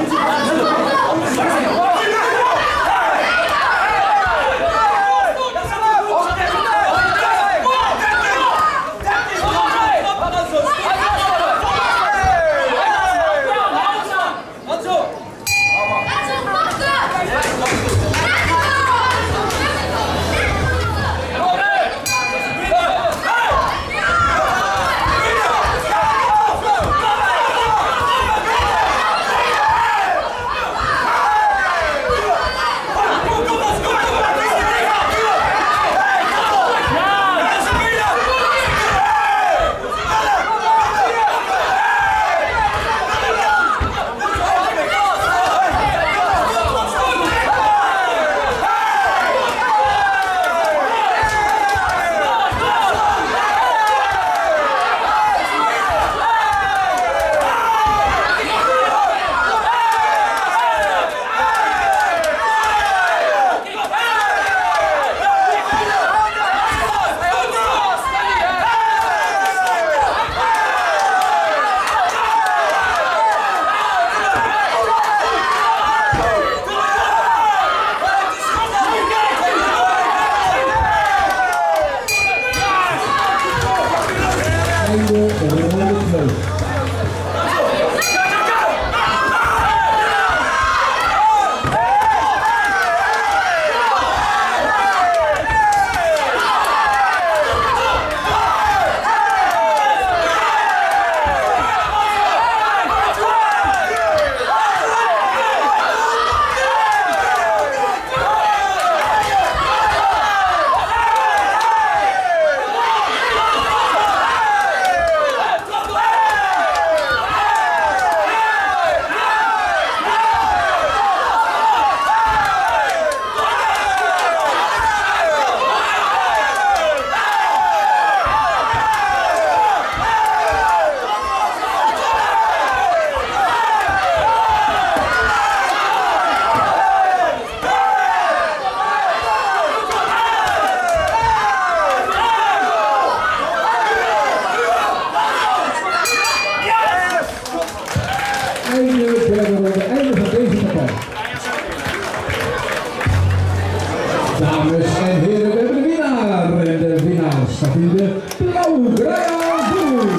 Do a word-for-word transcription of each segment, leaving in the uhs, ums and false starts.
Dames en heren, we hebben de winnaar. En de winnaar staat in de blauw-grijze doel.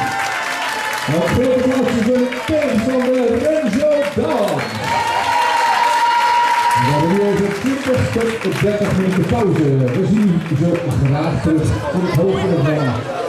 Op grote plaats is de tegenstander Renzo Dan. We hebben nu even twintig tot dertig minuten pauze. We zien u zo graag terug voor het hoofdelijke.